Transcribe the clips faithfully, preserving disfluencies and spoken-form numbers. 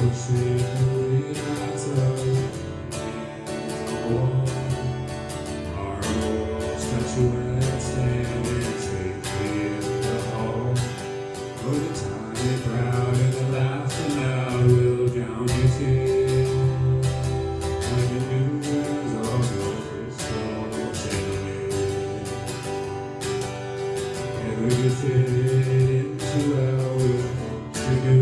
chandelier lights up the wall. Marble statuettes standing safely in the hall. For the tiny crowd and the laughing loud will drown your tears. When the news of your crystal chandelier, never get fit into how we hope to do.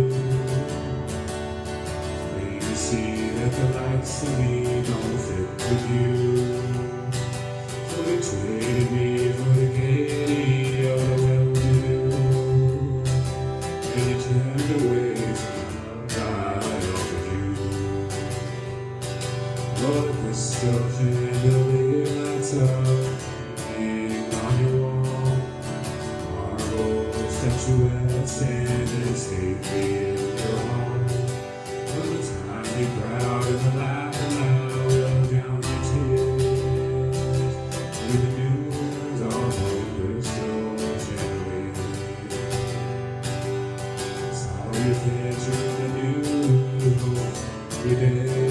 Maybe see that the likes of me don't fit with you. So they traded me for the gaiety of the well-to-do, and you turned away from the love I offered you. Oh, the crystal chandelier lights up hanging on your wall. Marble statuettes standing stately in your hall. For the tiny crowd and the laughing loud will drown your tears. With the news of the crystal chandelier, saw your picture in the news every day.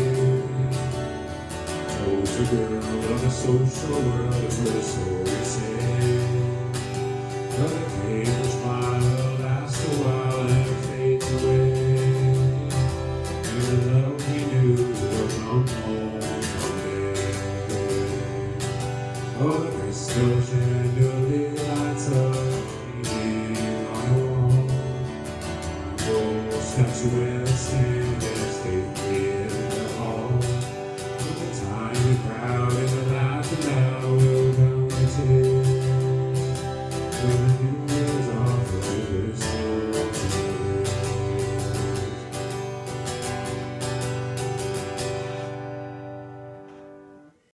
Told the girl of the social world is where the stories say. But the paper smile lasts a while and it fades away. And the love we knew will come home someday. Oh, the crystal chandelier.